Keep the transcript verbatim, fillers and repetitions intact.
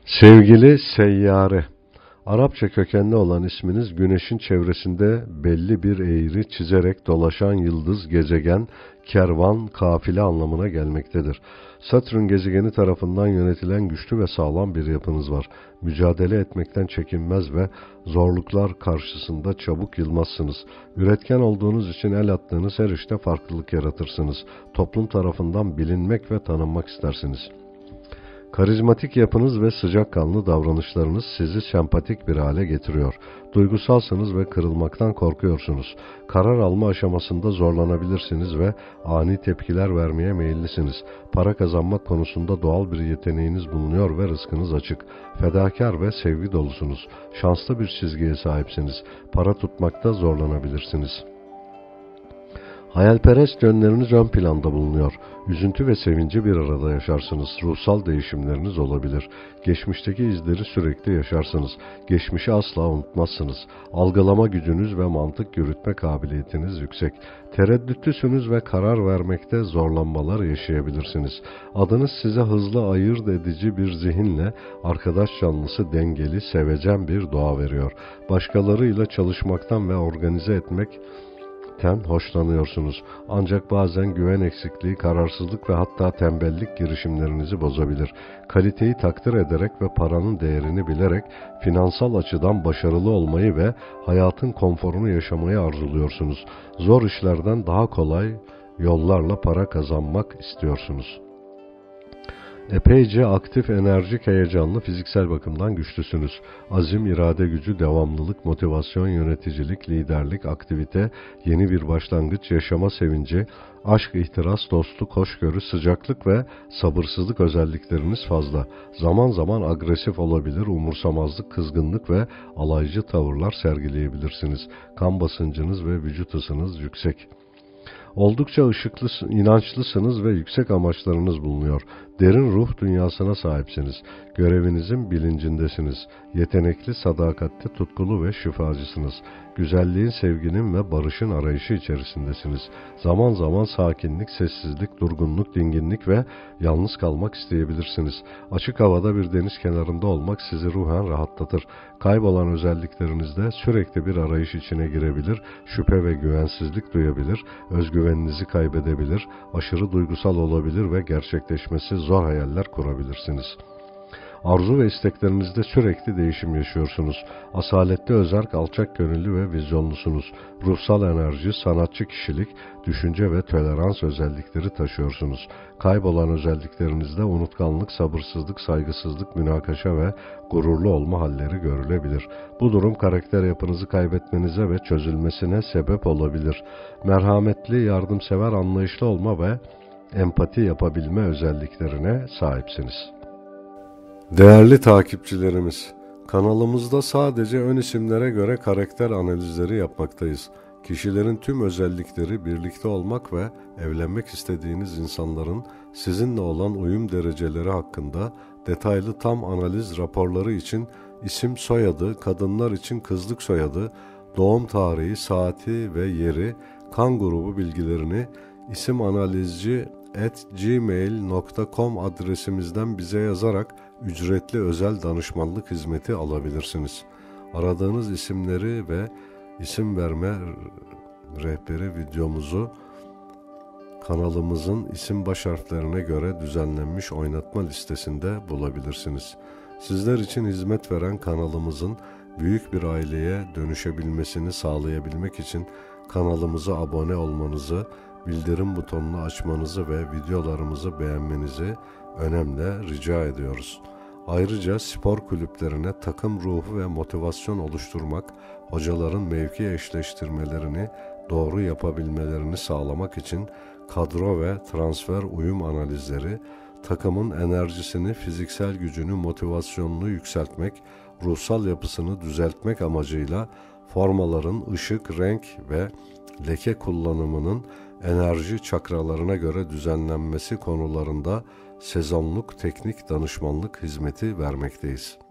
Sevgili Seyyare, Arapça kökenli olan isminiz Güneş'in çevresinde belli bir eğri çizerek dolaşan yıldız, gezegen, kervan, kafile anlamına gelmektedir. Satürn gezegeni tarafından yönetilen güçlü ve sağlam bir yapınız var. Mücadele etmekten çekinmez ve zorluklar karşısında çabuk yılmazsınız. Üretken olduğunuz için el attığınız her işte farklılık yaratırsınız. Toplum tarafından bilinmek ve tanınmak istersiniz. Karizmatik yapınız ve sıcakkanlı davranışlarınız sizi sempatik bir hale getiriyor. Duygusalsınız ve kırılmaktan korkuyorsunuz. Karar alma aşamasında zorlanabilirsiniz ve ani tepkiler vermeye meyillisiniz. Para kazanmak konusunda doğal bir yeteneğiniz bulunuyor ve rızkınız açık. Fedakar ve sevgi dolusunuz. Şanslı bir çizgiye sahipsiniz. Para tutmakta zorlanabilirsiniz. Hayalperest yönleriniz ön planda bulunuyor. Üzüntü ve sevinci bir arada yaşarsınız. Ruhsal değişimleriniz olabilir. Geçmişteki izleri sürekli yaşarsınız. Geçmişi asla unutmazsınız. Algılama gücünüz ve mantık yürütme kabiliyetiniz yüksek. Tereddütlüsünüz ve karar vermekte zorlanmalar yaşayabilirsiniz. Adınız size hızlı ayırt edici bir zihinle arkadaş canlısı, dengeli, sevecen bir doğa veriyor. Başkalarıyla çalışmaktan ve organize etmek hoşlanıyorsunuz. Ancak bazen güven eksikliği, kararsızlık ve hatta tembellik girişimlerinizi bozabilir. Kaliteyi takdir ederek ve paranın değerini bilerek finansal açıdan başarılı olmayı ve hayatın konforunu yaşamayı arzuluyorsunuz. Zor işlerden daha kolay yollarla para kazanmak istiyorsunuz. Epeyce aktif, enerjik, heyecanlı, fiziksel bakımdan güçlüsünüz. Azim, irade gücü, devamlılık, motivasyon, yöneticilik, liderlik, aktivite, yeni bir başlangıç, yaşama sevinci, aşk, ihtiras, dostluk, hoşgörü, sıcaklık ve sabırsızlık özellikleriniz fazla. Zaman zaman agresif olabilir, umursamazlık, kızgınlık ve alaycı tavırlar sergileyebilirsiniz. Kan basıncınız ve vücut ısınız yüksek. Oldukça ışıklı, inançlısınız ve yüksek amaçlarınız bulunuyor. Derin ruh dünyasına sahipsiniz. Görevinizin bilincindesiniz. Yetenekli, sadakatli, tutkulu ve şifacısınız. Güzelliğin, sevginin ve barışın arayışı içerisindesiniz. Zaman zaman sakinlik, sessizlik, durgunluk, dinginlik ve yalnız kalmak isteyebilirsiniz. Açık havada bir deniz kenarında olmak sizi ruhen rahatlatır. Kaybolan özelliklerinizde sürekli bir arayış içine girebilir, şüphe ve güvensizlik duyabilir, özgüveninizi kaybedebilir, aşırı duygusal olabilir ve gerçekleşmesi zor hayaller kurabilirsiniz. Arzu ve isteklerinizde sürekli değişim yaşıyorsunuz. Asaletli, özerk, alçak gönüllü ve vizyonlusunuz. Ruhsal enerji, sanatçı kişilik, düşünce ve tolerans özellikleri taşıyorsunuz. Kaybolan özelliklerinizde unutkanlık, sabırsızlık, saygısızlık, münakaşa ve gururlu olma halleri görülebilir. Bu durum karakter yapınızı kaybetmenize ve çözülmesine sebep olabilir. Merhametli, yardımsever, anlayışlı olma ve empati yapabilme özelliklerine sahipsiniz. Değerli takipçilerimiz, kanalımızda sadece ön isimlere göre karakter analizleri yapmaktayız. Kişilerin tüm özellikleri, birlikte olmak ve evlenmek istediğiniz insanların sizinle olan uyum dereceleri hakkında detaylı tam analiz raporları için isim, soyadı, kadınlar için kızlık soyadı, doğum tarihi, saati ve yeri, kan grubu bilgilerini isimanalizci at gmail nokta com adresimizden bize yazarak ücretli özel danışmanlık hizmeti alabilirsiniz. Aradığınız isimleri ve isim verme rehberi videomuzu kanalımızın isim baş harflerine göre düzenlenmiş oynatma listesinde bulabilirsiniz. Sizler için hizmet veren kanalımızın büyük bir aileye dönüşebilmesini sağlayabilmek için kanalımıza abone olmanızı, bildirim butonunu açmanızı ve videolarımızı beğenmenizi önemli rica ediyoruz. Ayrıca spor kulüplerine takım ruhu ve motivasyon oluşturmak, hocaların mevki eşleştirmelerini doğru yapabilmelerini sağlamak için kadro ve transfer uyum analizleri, takımın enerjisini, fiziksel gücünü, motivasyonunu yükseltmek, ruhsal yapısını düzeltmek amacıyla formaların ışık, renk ve leke kullanımının enerji çakralarına göre düzenlenmesi konularında sezonluk teknik danışmanlık hizmeti vermekteyiz.